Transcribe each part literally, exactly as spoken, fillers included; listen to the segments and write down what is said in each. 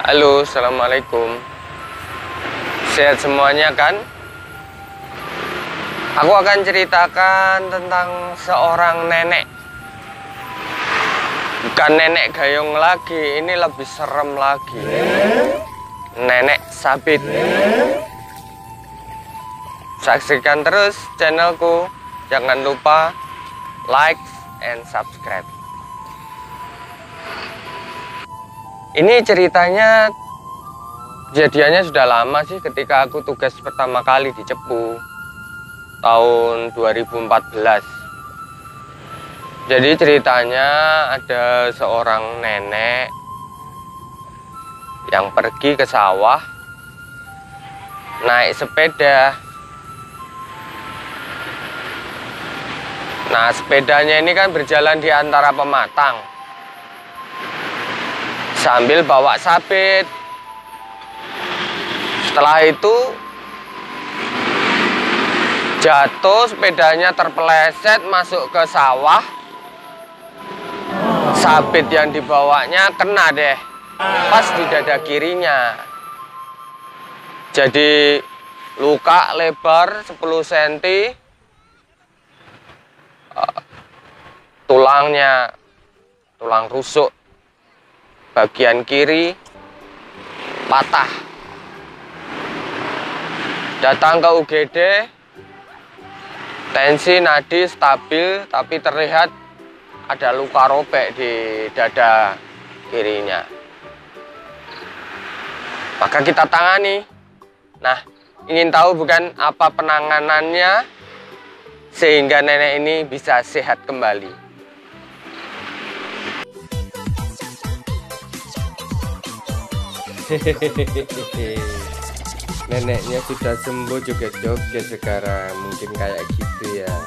Halo, assalamualaikum. Sehat semuanya kan? Aku akan ceritakan tentang seorang nenek. Bukan nenek gayung lagi, ini lebih serem lagi. Nenek sabit. Saksikan terus channelku. Jangan lupa like and subscribe. Ini ceritanya kejadiannya sudah lama sih, ketika aku tugas pertama kali di Cepu tahun dua ribu empat belas. Jadi ceritanya ada seorang nenek yang pergi ke sawah naik sepeda. Nah, sepedanya ini kan berjalan di antara pematang sambil bawa sabit. Setelah itu jatuh, sepedanya terpeleset masuk ke sawah. Sabit yang dibawanya kena deh pas di dada kirinya. Jadi luka lebar sepuluh sentimeter. Tulangnya tulang rusuk bagian kiri patah. Datang ke U G D, tensi nadi stabil, tapi terlihat ada luka robek di dada kirinya. Maka kita tangani. Nah, ingin tahu bukan apa penanganannya sehingga nenek ini bisa sehat kembali. Hehehe. Neneknya sudah sembuh, joget-joget sekarang, mungkin kayak gitu ya.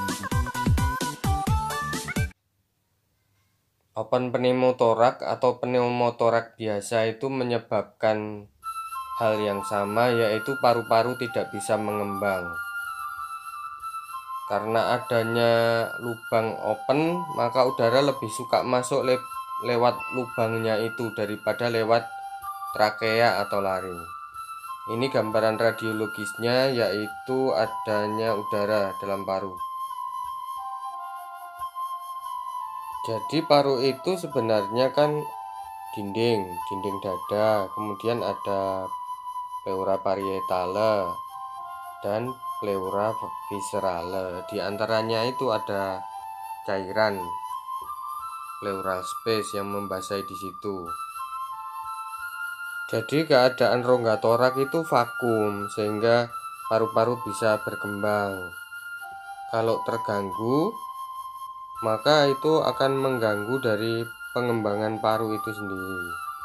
Open pneumotorak atau pneumotorak biasa itu menyebabkan hal yang sama, yaitu paru-paru tidak bisa mengembang. Karena adanya lubang open, maka udara lebih suka masuk le lewat lubangnya itu daripada lewat trakea atau laring. Ini gambaran radiologisnya, yaitu adanya udara dalam paru. Jadi paru itu sebenarnya kan dinding, dinding dada, kemudian ada pleura parietale dan pleura viscerale. Di antaranya itu ada cairan pleural space yang membasahi di situ. Jadi keadaan rongga torak itu vakum sehingga paru-paru bisa berkembang. Kalau terganggu, maka itu akan mengganggu dari pengembangan paru itu sendiri.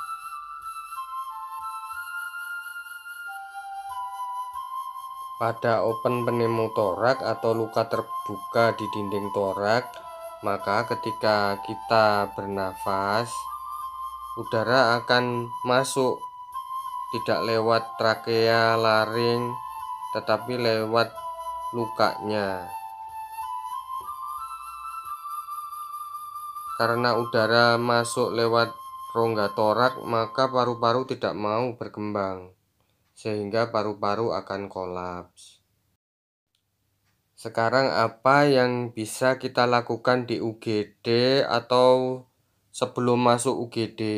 Pada open pneumotorak atau luka terbuka di dinding torak, maka ketika kita bernafas, udara akan masuk tidak lewat trakea, laring, tetapi lewat lukanya. Karena udara masuk lewat rongga torak, maka paru-paru tidak mau berkembang, sehingga paru-paru akan kolaps. Sekarang apa yang bisa kita lakukan di U G D atau sebelum masuk U G D?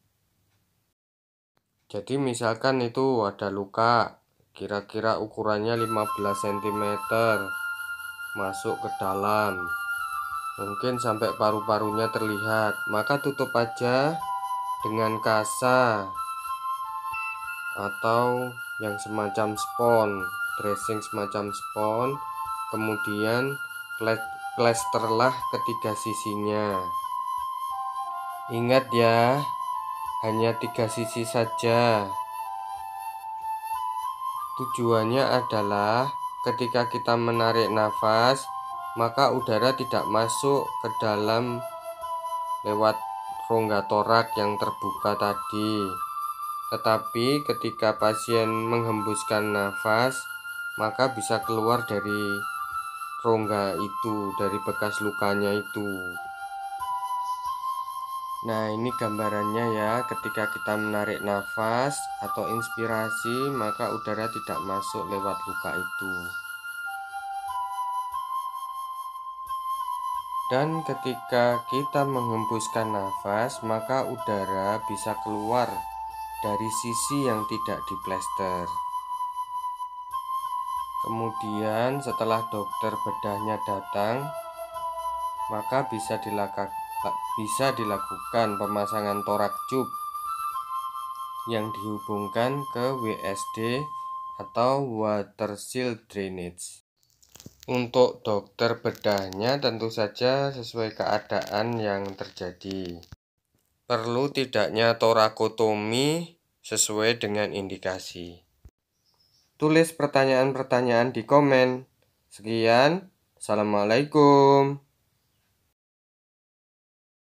Jadi misalkan itu ada luka, kira-kira ukurannya lima belas sentimeter, masuk ke dalam, mungkin sampai paru-parunya terlihat, maka tutup aja dengan kasa atau yang semacam spons, dressing semacam spons, kemudian plesterlah ketiga sisinya. Ingat ya, hanya tiga sisi saja. Tujuannya adalah ketika kita menarik nafas, maka udara tidak masuk ke dalam lewat rongga torak yang terbuka tadi. Tetapi ketika pasien menghembuskan nafas, maka bisa keluar dari rongga itu, dari bekas lukanya itu. Nah, ini gambarannya ya, ketika kita menarik nafas atau inspirasi, maka udara tidak masuk lewat luka itu. Dan ketika kita menghembuskan nafas, maka udara bisa keluar dari sisi yang tidak diplester. Kemudian setelah dokter bedahnya datang, maka bisa dilakukan bisa dilakukan pemasangan thorax tube yang dihubungkan ke W S D atau water seal drainage. Untuk dokter bedahnya tentu saja sesuai keadaan yang terjadi. Perlu tidaknya torakotomi sesuai dengan indikasi. Tulis pertanyaan-pertanyaan di komen. Sekian, assalamualaikum.